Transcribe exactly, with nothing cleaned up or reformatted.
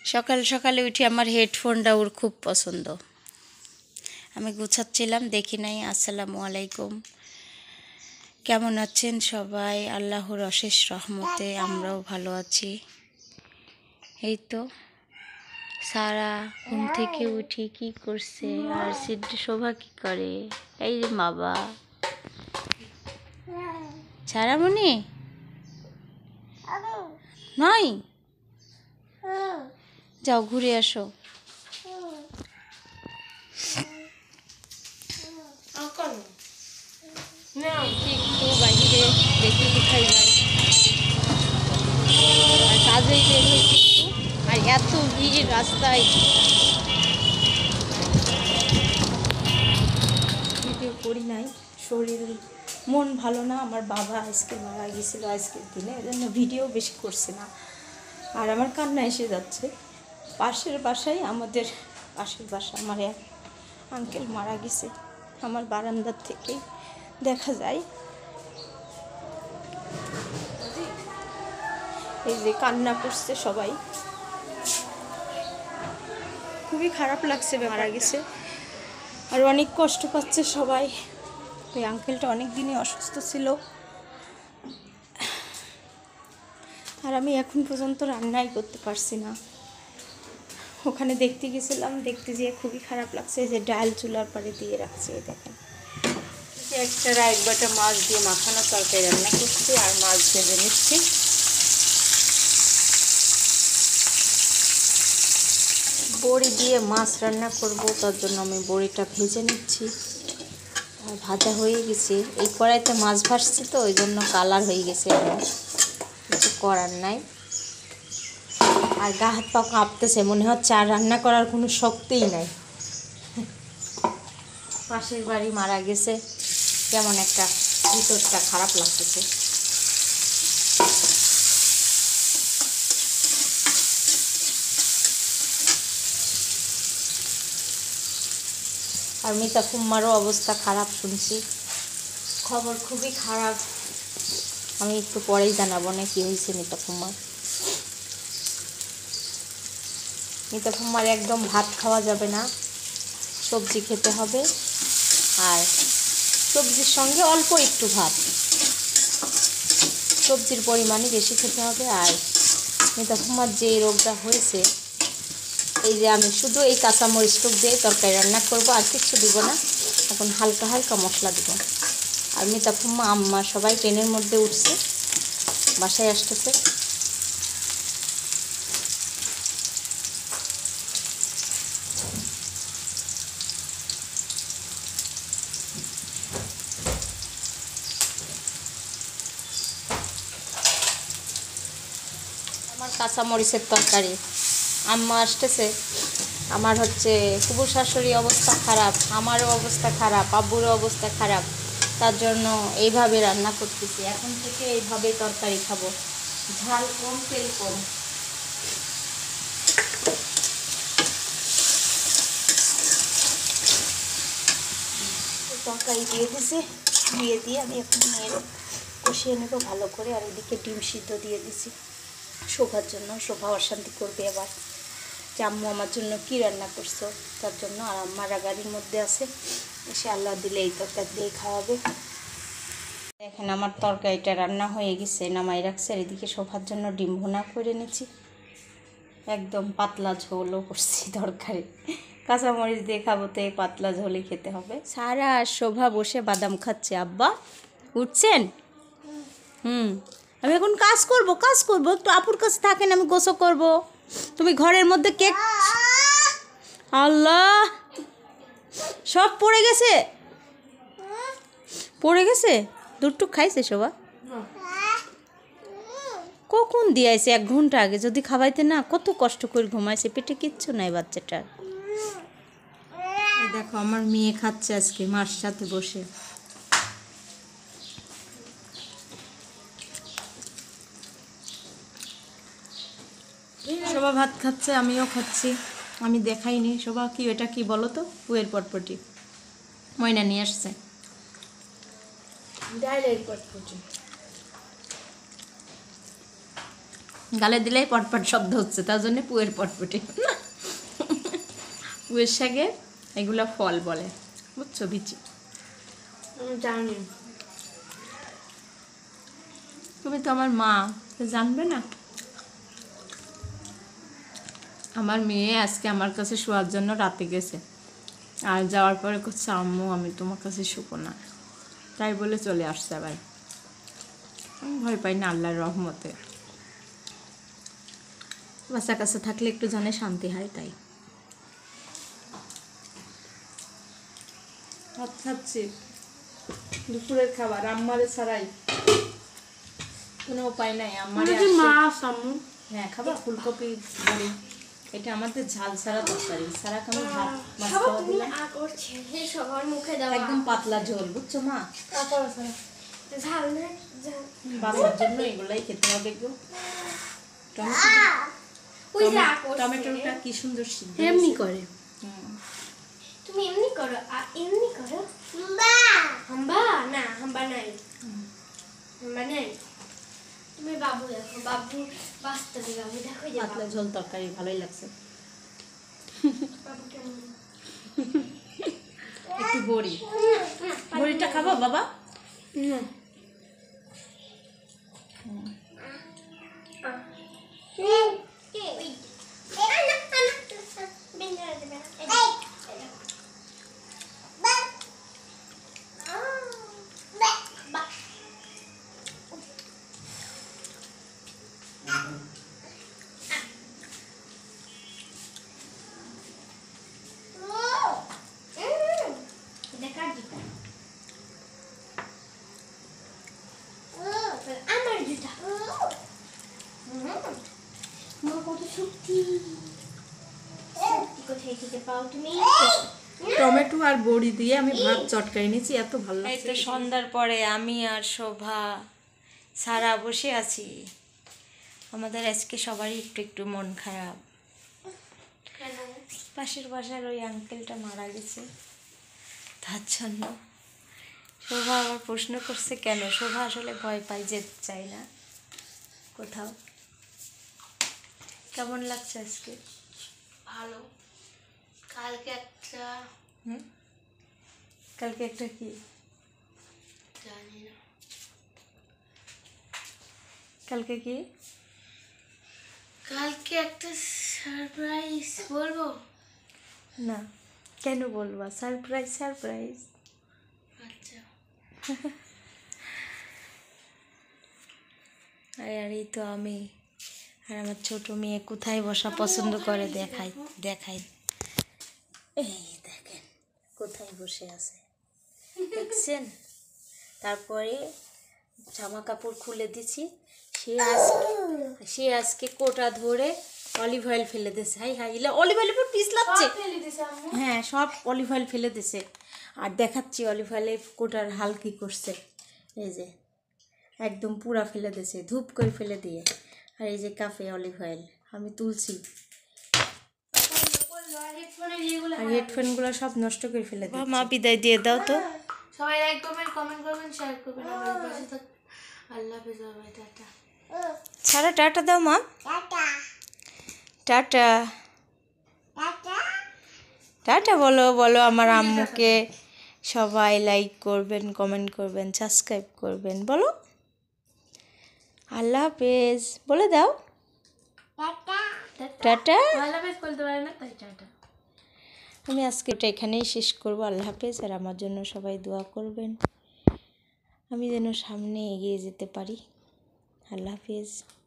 সকাল সকালে উঠে আমার হেডফোনটা ওর খুব পছন্দ। আমি গুছাচ্ছিলাম, দেখি নাই। আসসালামু আলাইকুম, কেমন আছেন সবাই? আল্লাহর অশেষ রহমতে আমরাও ভালো আছি। এই তো সারা ঘুম থেকে উঠি কি করছে, আর সিদ্ধি শোভা কি করে? এই যে বাবা ছাড়ামণি নয়, যাও ঘুরে আসো। বাহিরে দেখি কোথায় যাই, আর কাজে বের হয়েছি আর এত ভিড় রাস্তায়। ভিডিও করি নাই, শরীর মন ভালো না। আমার বাবা আজকে মারা গিয়েছিল আজকের দিনে, এই জন্য ভিডিও বেশি করছি না। আর আমার কান্না এসে যাচ্ছে। পাশের বাসায়, আমাদের পাশের বাসা, আমার এক আঙ্কেল মারা গেছে। আমার বারান্দার থেকেই দেখা যায়। এই যে কান্না করছে সবাই, খুবই খারাপ লাগছে। মারা গেছে আর অনেক কষ্ট পাচ্ছে সবাই। ওই আঙ্কেলটা অনেক দিনই অসুস্থ ছিল, আর আমি এখন পর্যন্ত রান্নাই করতে পারছি না। ওখানে দেখতে গেছিলাম, দেখতে যেয়ে খুবই খারাপ লাগছে। যে ডাল চুলার পাড়ে দিয়ে রাখছে, দেখেন। একটা এক বাটা মাছ দিয়ে মাখানো তরকারি রান্না করছি, আর মাছ ভেজে নিচ্ছি। বড়ি দিয়ে মাছ রান্না করব, তার জন্য আমি বড়িটা ভেজে নিচ্ছি। আর ভাজা হয়ে গেছে, এই কড়াইতে মাছ ভাজছি তো ওই জন্য কালার হয়ে গেছে, আমার কিছু করার নাই। আর গা হাত পা কাঁপতেছে, মনে হচ্ছে আর রান্না করার কোনো শক্তিই নাই। পাশের বাড়ি মারা গেছে, কেমন একটা ভিতরটা খারাপ লাগতেছে। আর মিতা ফুম্মারও অবস্থা খারাপ শুনছি, খবর খুবই খারাপ। আমি একটু পরেই জানাবো না কি হয়েছে মিতা ফুম্মার। মিতা ফুম্মার একদম ভাত খাওয়া যাবে না, সবজি খেতে হবে, আর সবজির সঙ্গে অল্প একটু ভাত, সবজির পরিমাণই বেশি খেতে হবে। আর মিতা ফুম্মার যে রোগটা হয়েছে, এই যে আমি শুধু এই কাঁচামরিচ টুক দিয়ে তরকারি রান্না করব, আর কিচ্ছু দিব না। এখন হালকা হালকা মশলা দিব। আর মিতা ফুম্মা আম্মা সবাই ট্রেনের মধ্যে উঠছে, বাসায় আসতেছে। আমার কাঁচামরিচের তরকারি, আম্মা আসতেছে। আমার হচ্ছে ফুবু শাশুড়ি অবস্থা খারাপ, আমারও অবস্থা খারাপ, আব্বুরও অবস্থা খারাপ। তার জন্য এইভাবে রান্না করতেছি, এখন থেকে এইভাবে তরকারি খাবো, ঝাল কম তেল কম। তরকারি দিয়ে দিছি, দিয়ে দিয়ে আমি এখন নিয়ে কষিয়ে নেবো ভালো করে। আর এদিকে ডিম সিদ্ধ দিয়ে দিছি শোভার জন্য, শোভা অশান্তি করবে এবার যে আম্মু আমার জন্য কী রান্না করছো, তার জন্য। আর আম্মারা গাড়ির মধ্যে আছে, এসে আল্লাহ দিলে এই তরকারি দিয়ে খাওয়াবে। দেখেন আমার তরকারিটা রান্না হয়ে গেছে, নামাই রাখছে। আর এদিকে শোভার জন্য ডিম ভুনা করে নিচ্ছি, একদম পাতলা ঝোলও করছি তরকারি। কাঁচামরিচ দিয়ে খাবো তো এই পাতলা ঝোলই খেতে হবে। সারা আর শোভা বসে বাদাম খাচ্ছে। আব্বা উঠছেন? হুম, আমি এখন কাজ করব, কাজ করব একটু আপুর কাছে থাকেন, আমি গোসল করব। তুমি ঘরের মধ্যে কেক, আল্লাহ সব পড়ে গেছে, পড়ে গেছে। দুধটুক খাইছে শোভা? কখন দিয়েছে? এক ঘন্টা আগে। যদি খাওয়াইতে না, কত কষ্ট করে ঘুমাইছে, পেটে কিচ্ছু নাই বাচ্চাটার। দেখো আমার মেয়ে খাচ্ছে আজকে মার সাথে বসে। শোভা ভাত খাচ্ছে, আমিও খাচ্ছি। আমি দেখাইনি। শোভা কি এটা কি বলো তো? পুয়ের পটপটি ময়না নিয়ে আসছে, ডালের পটপটি। গালে দিলেই পটপট শব্দ হচ্ছে, তার জন্য পুয়ের পটপটি। পুয়ের শাকে এগুলা ফল বলে, বুঝছো বিচি? জানি। তুমি তো আমার মা, তো জানবে না? আমার মেয়ে আজকে আমার কাছে শোয়ার জন্য রাতে গেছে, আর যাওয়ার পরে করছে আম্মু আমি তোমার কাছে শুবো না, তাই বলে চলে আসছে আবার। আমি ভয় পাই না আল্লাহর রহমতে, বাচ্চা কাছে থাকলে একটু জানে শান্তি হয়, তাই ভাত খাচ্ছি দুপুরের খাবার আম্মারে ছাড়াই, কোনো উপায় নাই। আমার মাছ আম্মু। হ্যাঁ খাবার ফুলকপি বড়ি, এটা আমাদের ঝাল ছাড়া তরকারি, ছাড়া কেমন ভাত মাছ সব খাওয়া তুমি দিলাম। আ করছে হে সবার মুখে দাও একদম পাতলা ঝোল, বুঝছো মা? তারপর ঝাল না ঝাল বাচ্চার জন্য এগুলাই খেতে হবে গো। টমেটো ওই যে আ করছে। টমেটোটা কি সুন্দর সিদ্ধ এমনি হয়েছে। করে হুম। তুমি এমনি করো আর এমনি করো হাম্বা হাম্বা না হাম্বা নাই হাম্বা নাই তুমি বাবু দেখো বাবু বাস্তবে বাবু দেখো যে পাতলা ঝোল তরকারি ভালোই লাগছে। বাবু কেমন একটু বড়ি, বড়িটা খাবো বাবা? না আমার জুতা মা কত শক্তি শক্তি কোথায় থেকে পাও তুমি টমেটো আর বড়ি দিয়ে আমি ভাত চটকাই নিয়েছি, এত ভালো এই লাগছে। তো সন্ধ্যার পরে আমি আর শোভা সারা বসে আছি। আমাদের আজকে সবারই একটু একটু মন খারাপ। পাশের বাসার ওই আঙ্কেলটা মারা গেছে, তার জন্য শোভা আবার প্রশ্ন করছে কেন। শোভা আসলে ভয় পাই, যেতে চাই না কোথাও। কেমন লাগছে আজকে? ভালো কালকে একটা হুম, কালকে একটা কি জানি না কালকে কি কালকে একটা সারপ্রাইজ বলবো না, কেন বলবা? সারপ্রাইজ সারপ্রাইজ আচ্ছা আর এই তো আমি আর আমার ছোট মেয়ে কোথায় বসা পছন্দ করে দেখাই দেখাই এই দেখেন কোথায় বসে আছে দেখছেন। তারপরে জামা কাপড় খুলে দিছি, সে আজকে সে আজকে কোটা ধরে অলিভ অয়েল ফেলে দিছে। হাই হাই ইলা অলিভ অয়েল পিস লাগছে। হ্যাঁ সব অলিভ অয়েল ফেলে দিছে, আর দেখাচ্ছি অলিভ অয়েলে কোটার হাল কি করছে। এই যে একদম পুরা ফেলে দিয়েছে, ধূপ করে ফেলে দিয়ে। আর এই যে কাফে অলিভ অয়েল আমি তুলছি, আর হেডফোনগুলো সব নষ্ট করে ফেলে দিয়েছে। মা বিদায় দিয়ে দাও তো। সবাই লাইক করবেন কমেন্ট করবেন শেয়ার করবেন আমার পাশে থাক। আল্লাহ হাফেজ বাই টাটা সারা টাটা দাও মা। টাটা টাটা বলো বলো আমার আম্মুকে। সবাই লাইক করবেন কমেন্ট করবেন সাবস্ক্রাইব করবেন, বলো আল্লাহ হাফেজ বলে দাও। টাটা। আল্লাহ হাফেজ বলতে পারে না তাই টাটা। আমি আজকে এটা এখানেই শেষ করবো। আল্লাহ হাফেজ। আর আমার জন্য সবাই দোয়া করবেন, আমি যেন সামনে এগিয়ে যেতে পারি। আল্লাহ হাফেজ।